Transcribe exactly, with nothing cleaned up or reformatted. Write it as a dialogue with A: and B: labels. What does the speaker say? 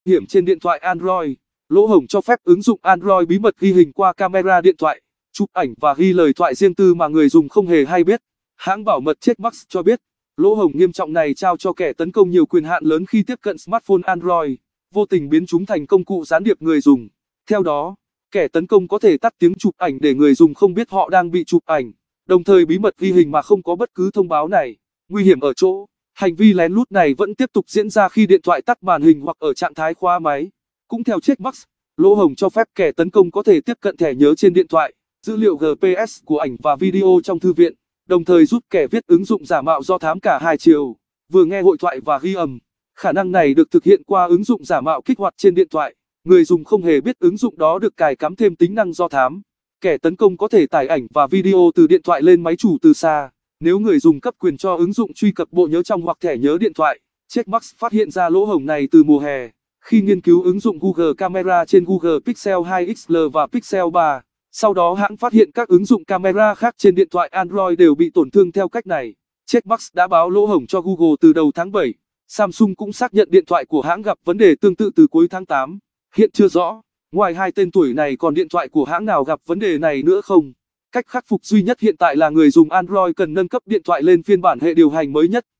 A: hiểm trên điện thoại Android. Lỗ hổng cho phép ứng dụng Android bí mật ghi hình qua camera điện thoại, chụp ảnh và ghi lời thoại riêng tư mà người dùng không hề hay biết. Hãng bảo mật Checkbox cho biết, lỗ hổng nghiêm trọng này trao cho kẻ tấn công nhiều quyền hạn lớn khi tiếp cận smartphone Android, vô tình biến chúng thành công cụ gián điệp người dùng. Theo đó, kẻ tấn công có thể tắt tiếng chụp ảnh để người dùng không biết họ đang bị chụp ảnh, đồng thời bí mật ghi hình mà không có bất cứ thông báo này. Nguy hiểm ở chỗ, hành vi lén lút này vẫn tiếp tục diễn ra khi điện thoại tắt màn hình hoặc ở trạng thái khóa máy. Cũng theo Checkbox, lỗ hổng cho phép kẻ tấn công có thể tiếp cận thẻ nhớ trên điện thoại, dữ liệu giê pê ét của ảnh và video trong thư viện, đồng thời giúp kẻ viết ứng dụng giả mạo do thám cả hai chiều, vừa nghe hội thoại và ghi âm. Khả năng này được thực hiện qua ứng dụng giả mạo kích hoạt trên điện thoại. Người dùng không hề biết ứng dụng đó được cài cắm thêm tính năng do thám. Kẻ tấn công có thể tải ảnh và video từ điện thoại lên máy chủ từ xa. Nếu người dùng cấp quyền cho ứng dụng truy cập bộ nhớ trong hoặc thẻ nhớ điện thoại. Checkbox phát hiện ra lỗ hổng này từ mùa hè, khi nghiên cứu ứng dụng Google Camera trên Google Pixel hai ích lờ và Pixel ba. Sau đó hãng phát hiện các ứng dụng camera khác trên điện thoại Android đều bị tổn thương theo cách này. Checkbox đã báo lỗ hổng cho Google từ đầu tháng bảy. Samsung cũng xác nhận điện thoại của hãng gặp vấn đề tương tự từ cuối tháng tám. Hiện chưa rõ, ngoài hai tên tuổi này còn điện thoại của hãng nào gặp vấn đề này nữa không? Cách khắc phục duy nhất hiện tại là người dùng Android cần nâng cấp điện thoại lên phiên bản hệ điều hành mới nhất.